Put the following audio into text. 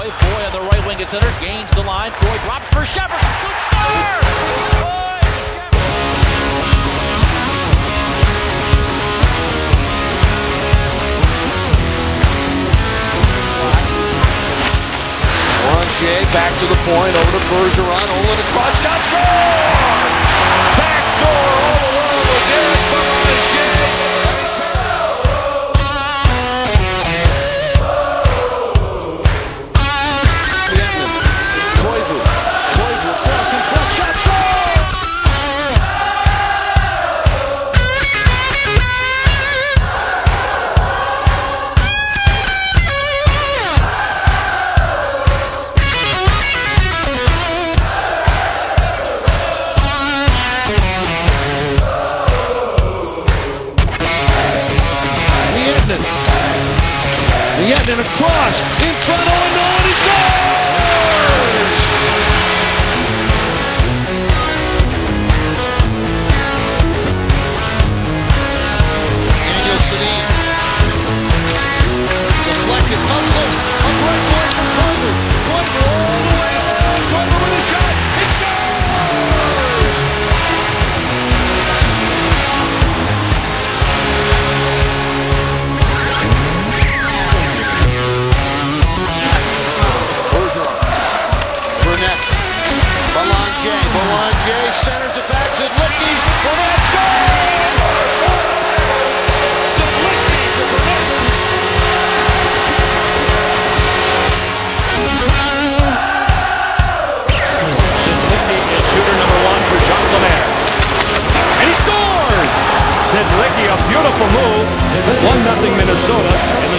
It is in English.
Foy on the right wing gets centered, gains the line. Foy drops for Shepard. Good score! Belanger back to the point, over to Bergeron, Olin across, shot, score! Back door all alone was Eric Belanger. Koivu across in front, shot, score! Yetnin across, in front, oh no, and he scores! Daniel Sedin. Deflected, comes loose, a breakaway for Koivu. Koivu all the way along, Koivu with a shot, it scores! Belanger centers it back, Zidlicki, Burnett scores! Zidlicki for Burnett! Zidlicki is shooter number one for Jacques Lemaire. And he scores! Zidlicki, a beautiful move. 1-0 Minnesota.